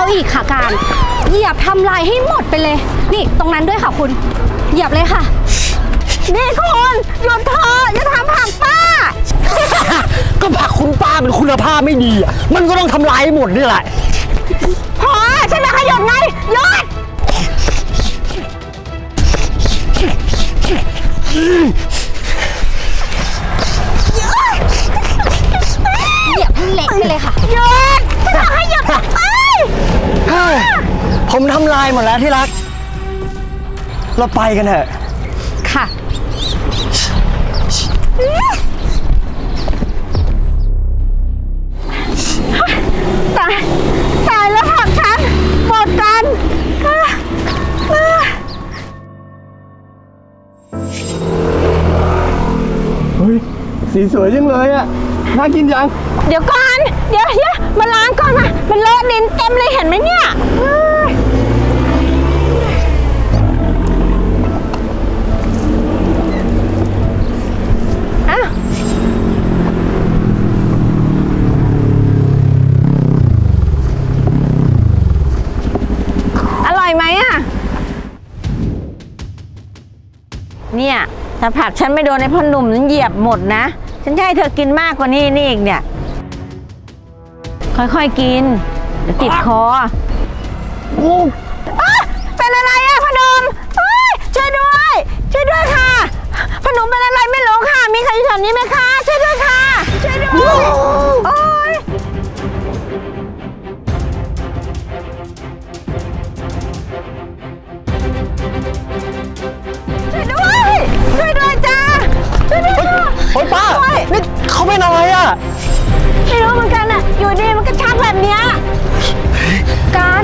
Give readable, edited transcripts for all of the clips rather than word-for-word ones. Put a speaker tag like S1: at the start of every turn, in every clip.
S1: อีกค่ะการเหยียบทำลายให้หมดไปเลยนี่ตรงนั้นด้วยค่ะคุณเหยียบเลยค่ะนี่คุณหยุดเถอะอย่าทำผักป้า
S2: ก็ผักคุณป้าเป็นคุณภาพไม่ดีอ่ะมันก็ต้องทำลายให้หมดนี่แหละ
S1: พอฉันจะขยับไงหยุดเหยียบให้เละไปเลยค่ะหยุดฉันจะให้หยุด
S2: ผมทำลายหมดแล้วที่รักเราไปกันเถอะ
S1: ค่ะตายแล้วผักฉันหมดกัน
S2: เฮ้ยสีสวยจังเลยอ่ะน่ากินจัง
S1: เดี๋ยวก่อนเดี๋ยวมาล้างก่อนมามันเลอะดินเต็มเลยเห็นไหมเนี่ยอร่อยไหมอ่ะเนี่ยถ้าผักฉันไม่โดนในพ่อหนุ่มนั้นเหยียบหมดนะฉันจะให้เธอกินมากกว่านี้นี่อีกเนี่ยค่อยๆกินเดี๋ยวติดคอเป็นอะไรอ่ะพ่อหนุ่มช่วยด้วยค่ะพ่อหนุ่มเป็นอะไรไม่รู้ค่ะมีใครอยู่แถวนี้ไหมคะช่วยด้วยค่ะช่วยด้วยโอ๊ยช่วยด้วยจ้าช่วยด้วย
S2: โอ๊ยป้านี่เขาเป็นอะไรอ่ะ
S1: ไม่รู้เหมือนกันอ่ะอยู่ดีมันก็ชักแบบเนี้ยการ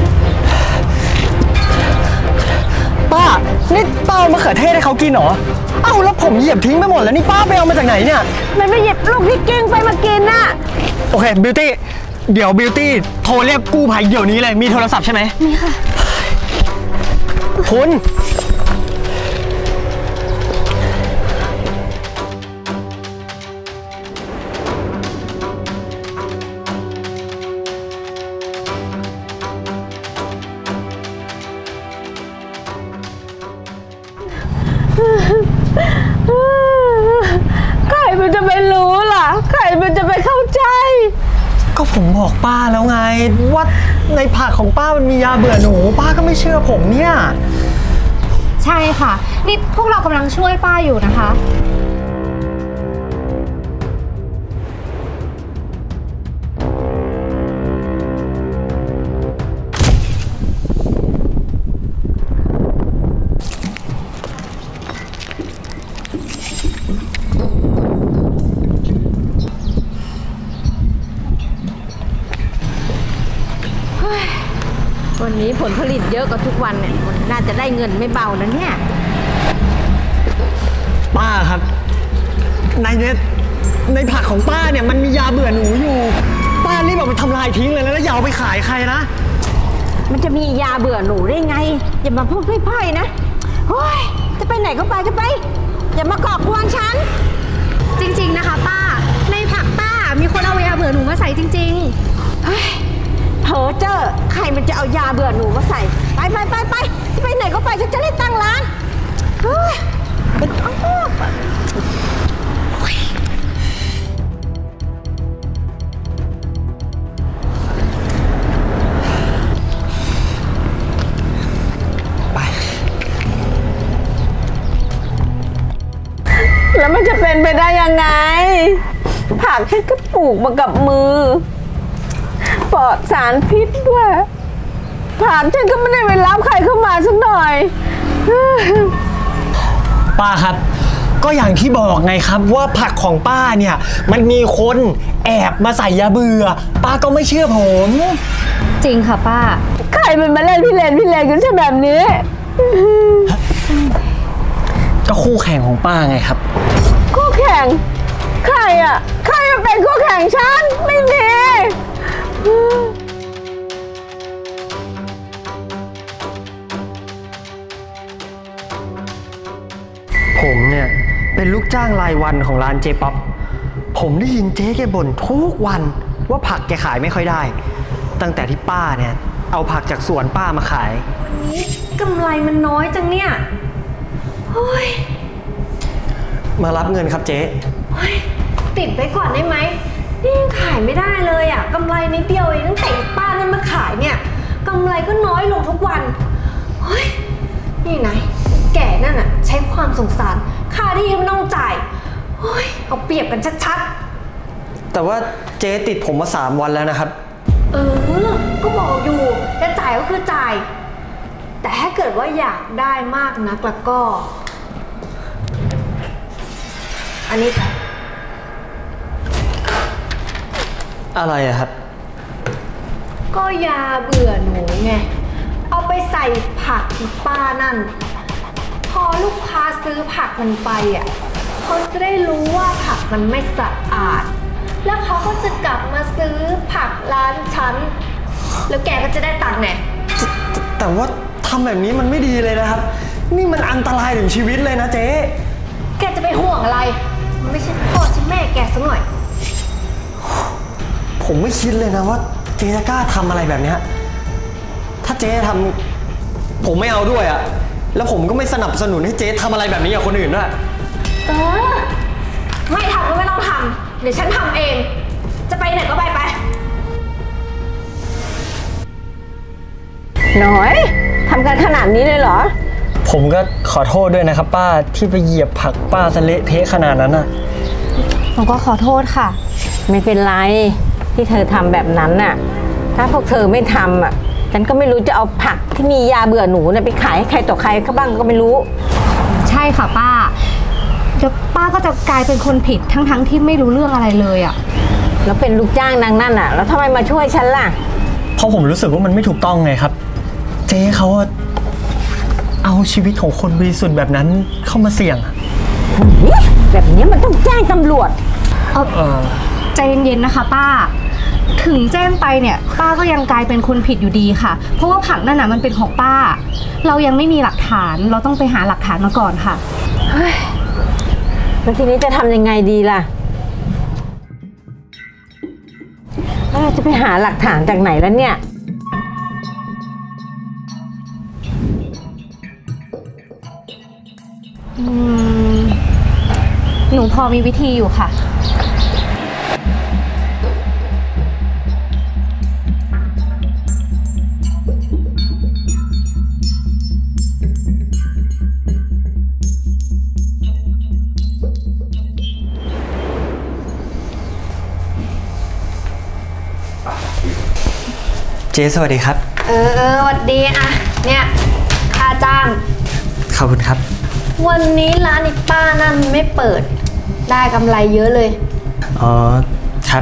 S2: ป้านี่ป้าเอามะเขือเทศให้เขากินเหรอเอ้าแล้วผมเหยียบทิ้งไปหมดแล้วนี่ป้าไปเอามาจากไหนเนี่ย
S1: มันไปหยิบลูกที่กิ้งไปมากินน่ะ
S2: โอเคบิวตี้เดี๋ยวบิวตี้โทรเรียกกู้ภัยเดี๋ยวนี้เลยมีโทรศัพท์ใช่ไหม
S1: มีค่ะ
S2: คุณ
S1: ใครมันจะไปรู้ล่ะใครมันจะไปเข้าใจ
S2: ก็ผมบอกป้าแล้วไงว่าในผักของป้ามันมียาเบื่อหนูป้าก็ไม่เชื่อผมเนี่ย
S1: ใช่ค่ะนี่พวกเรากำลังช่วยป้าอยู่นะคะวันนี้ผลผลิตเยอะกว่าทุกวันเนี่ยมันน่าจะได้เงินไม่เบานะเนี่ย
S2: ป้าครับในผักของป้าเนี่ยมันมียาเบื่อหนูอยู่ป้ารีบเอาไปทำลายทิ้งเลยแล้วอย่าเอาไปขายใครนะ
S1: มันจะมียาเบื่อหนูได้ไงอย่ามาพูดพล่อยๆนะโอ้ยจะไปไหนก็ไปอย่ามาก่อกวนฉันจริงๆนะคะป้าในผักป้ามีคนเอายาเบื่อหนูมาใส่จริงๆเพอเจอใครมันจะเอายาเบื่อหนูมาใส่ไปจะไปไหนก็ไปฉันจะได้ตั้งร้าน
S2: ไป
S1: แล้วมันจะเป็นไปได้ยังไงผักฉันก็ปลูกมากับมือปลอดสารพิษด้วยผักฉันก็ไม่ได้ไปรับใครเข้ามาสักหน่อย
S2: ป้าครับก็อย่างที่บอกไงครับว่าผักของป้าเนี่ยมันมีคนแอบมาใส่ยาเบื่อป้าก็ไม่เชื่อผม
S1: จริงค่ะป้าใครมันมาเล่นพี่เลนกันใช่แบบนี้
S2: ก็คู่แข่งของป้าไงครับ
S1: คู่แข่งใครมาเป็นคู่แข่งฉันไม่มี
S2: ผมเนี่ยเป็นลูกจ้างรายวันของร้านเจ๊ป๊อปผมได้ยินเจ๊แกบ่นทุกวันว่าผักแกขายไม่ค่อยได้ตั้งแต่ที่ป้าเนี่ยเอาผักจากสวนป้ามาขาย
S1: วันนี้กำไรมันน้อยจังเนี่ยโอ้ย
S2: มารับเงินครับเจ๊
S1: โอ้ยติดไปก่อนได้ไหมนี่ยังขายไม่ได้เลยอ่ะกำไรนิดเดียวเองตั้งแต่ป้านั่นมาขายเนี่ยกำไรก็น้อยลงทุกวันเฮ้ยนี่ไหนแก่นั่นอ่ะใช้ความสงสารค่าที่ไม่ต้องจ่ายเฮ้ยเอาเปรียบกันชัดๆ
S2: แต่ว่าเจ๊ติดผมมา3 วันแล้วนะครับ
S1: ก็บอกอยู่จะจ่ายก็คือจ่ายแต่ถ้าเกิดว่าอยากได้มากนักแล้วก็อันนี้ค่ะ
S2: อะไรอะครับ
S1: ก็ยาเบื่อหนูไงเอาไปใส่ผักป้านั่นพอลูกค้าซื้อผักมันไปอ่ะเขาจะได้รู้ว่าผักมันไม่สะอาดแล้วเขาก็จะกลับมาซื้อผักร้านฉันแล้วแกก็จะได้ตังค์ไง
S2: แต่ว่าทำแบบนี้มันไม่ดีเลยนะครับนี่มันอันตรายถึงชีวิตเลยนะเจ๊
S1: แกจะไปห่วงอะไรมันไม่ใช่พ่อใช่แม่แกซะหน่อย
S2: ผมไม่คิดเลยนะว่าเจ๊จะกล้าทำอะไรแบบนี้ถ้าเจ๊ทำผมไม่เอาด้วยอะแล้วผมก็ไม่สนับสนุนให้เจ๊ทำอะไรแบบนี้กับคนอื่นด้วย
S1: ไม่ทำก็ไม่ต้องทำเดี๋ยวฉันทำเองจะไปไหนก็ไปน้อยทำกันขนาดนี้เลยเหรอ
S2: ผมก็ขอโทษด้วยนะครับป้าที่ไปเหยียบผักป้าซะเละเทะขนาดนั้นน่ะ
S1: ผมก็ขอโทษค่ะไม่เป็นไรที่เธอทำแบบนั้นน่ะถ้าพวกเธอไม่ทำอ่ะฉันก็ไม่รู้จะเอาผักที่มียาเบื่อหนูเนี่ยไปขายให้ใครต่อใครเขาบ้างก็ไม่รู้
S3: ใช่ค่ะป้าเดี๋ยวป้าก็จะกลายเป็นคนผิดทั้งที่ไม่รู้เรื่องอะไรเลยอ่ะ
S1: แล้วเป็นลูกจ้างนางนั่นอ่ะแล้วทำไมมาช่วยฉันล่ะ
S2: เพราะผมรู้สึกว่ามันไม่ถูกต้องไงครับเจ๊เขาเอาชีวิตของคนบริสุทธิ์แบบนั้นเข้ามาเสี่ยง
S1: แบบนี้มันต้องแจ้งตำรวจ
S3: ใจเย็นๆนะคะป้าถึงแจ้งไปเนี่ยป้าก็ยังกลายเป็นคนผิดอยู่ดีค่ะเพราะว่าผักนั่นน่ะมันเป็นของป้าเรายังไม่มีหลักฐานเราต้องไปหาหลักฐานมาก่อนค่ะ
S1: แล้วทีนี้จะทำยังไงดีล่ะเราจะไปหาหลักฐานจากไหนแล้วเนี่ย
S3: หนูพอมีวิธีอยู่ค่ะ
S2: เจ๊สวัสดีครับ
S1: สวัสดีอะเนี่ยค่าจ้าง
S2: ขอบคุณครับ
S1: วันนี้ร้านอีป้านั่นไม่เปิดได้กำไรเยอะเลย
S2: อ๋อครับ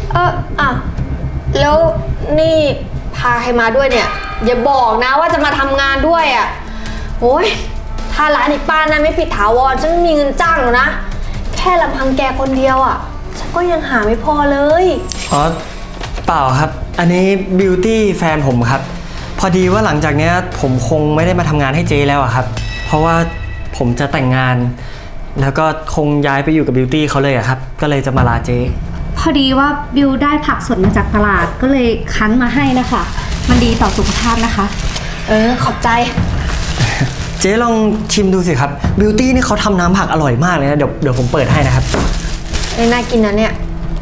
S1: แล้วนี่พาใครมาด้วยเนี่ยอย่าบอกนะว่าจะมาทำงานด้วยอ่ะโอ้ยถ้าร้านอีป้านั่นไม่ปิดถาวรฉันไม่มีเงินจ้างหรอกนะแค่ลำพังแกคนเดียวอ่ะฉันก็ยังหาไม่พอเลย
S2: อ๋อเปล่าครับอันนี้บิวตี้แฟนผมครับพอดีว่าหลังจากนี้ผมคงไม่ได้มาทำงานให้เจ๊แล้วครับเพราะว่าผมจะแต่งงานแล้วก็คงย้ายไปอยู่กับบิวตี้เขาเลยครับก็เลยจะมาลาเจ๊
S3: พอดีว่าบิวได้ผักสดมาจากตลาดก็เลยคั้นมาให้นะคะมันดีต่อสุขภาพนะคะ
S1: ขอบใจ
S2: เจ๊ลองชิมดูสิครับบิวตี้นี่เขาทำน้ำผักอร่อยมากเลยนะเดี๋ยวผมเปิดให้นะครับ
S1: น่ากินนะเนี่ย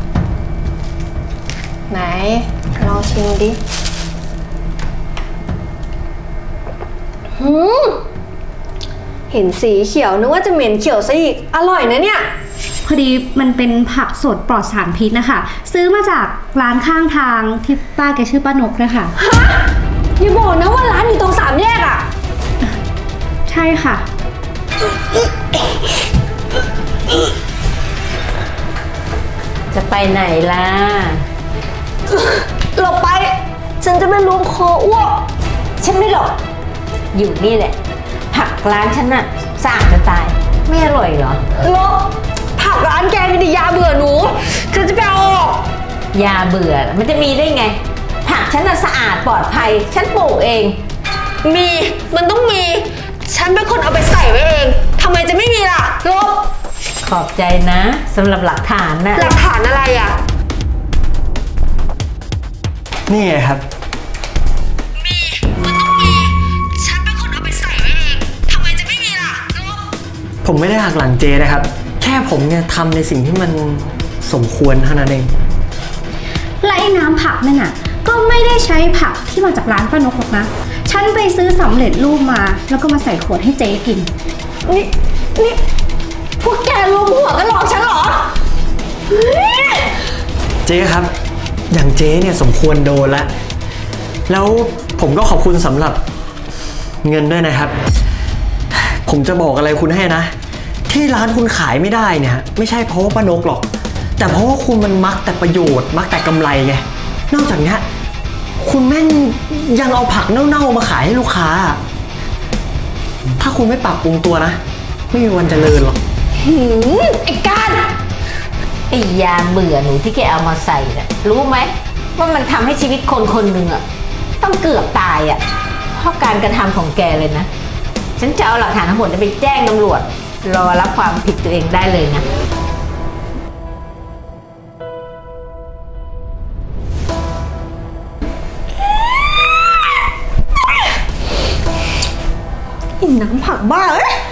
S1: ไหนลองชิมดิเห็นสีเขียวนึกว่าจะเหม็นเขียวซะอีกอร่อยนะเนี่ย
S3: พอดีมันเป็นผักสดปลอดสารพิษนะคะซื้อมาจากร้านข้างทางที่ป้าแกชื่อป้านกนะคะ
S1: อย่าบอกนะว่าร้านอยู่ตรง3 แยกอ่ะ
S3: ใช่ค่ะ
S1: จะไปไหนล่ะหลบไปฉันจะไม่ล้วงคออ้วกฉันไม่หลบอยู่นี่แหละผักร้านฉันน่ะสะอาดจะตายไม่อร่อยเหรอลบผักร้านแกมีแต่ยาเบื่อหนูฉันจะไปเอาออกยาเบื่อมันจะมีได้ไงผักฉันน่ะสะอาดปลอดภัยฉันปลูกเองมันต้องมีฉันเป็นคนเอาไปใส่ไว้เองทำไมจะไม่มีล่ะลบขอบใจนะสำหรับหลักฐานนะหลักฐานอะไรอ่ะ
S2: นี่ไงครับ
S3: มันต้องมี ฉันเป็นคนเอาไปใส่ไว้เอง ทำไมจะไม่มีล่ะนุ๊ก
S2: ผมไม่ได้หักหลังเจนะครับ แค่ผมเนี่ยทำในสิ่งที่มันสมควรเท่านั้นเอง
S3: และไอ้น้ำผักนั่นน่ะ ก็ไม่ได้ใช้ผักที่มาจากร้านป้านกหรอกนะ ฉันไปซื้อสำเร็จรูปมา แล้วก็มาใส่ขวดให้เจ๊กิน
S1: นี่พวกแกรวมหัวกันหลอกฉันเหรอ
S2: เจ๊ครับ อย่างเจ๊เนี่ยสมควรโดนละ แล้วผมก็ขอบคุณสำหรับเงินด้วยนะครับ ผมจะบอกอะไรคุณให้นะ ที่ร้านคุณขายไม่ได้เนี่ยไม่ใช่เพราะว่าป้านกหรอก แต่เพราะว่าคุณมันมักแต่ประโยชน์มักแต่กำไรไง นอกจากนี้คุณแม่งยังเอาผักเน่าๆมาขายให้ลูกค้า ถ้าคุณไม่ปรับปรุงตัวนะ ไม่มีวันเจริญหรอก
S1: ไอ้การไอ้ยาเบื่อหนูที่แกเอามาใส่น่ะรู้ไหมว่ามันทำให้ชีวิตคนคนหนึ่งอะต้องเกือบตายอะเพราะการกระทำของแกเลยนะ ฉันจะเอาหลักฐานทั้งหมดไปแจ้งตำรวจ รอรับความผิดตัวเองได้เลยนะไอ้น้ำผักบ้าเอ้ย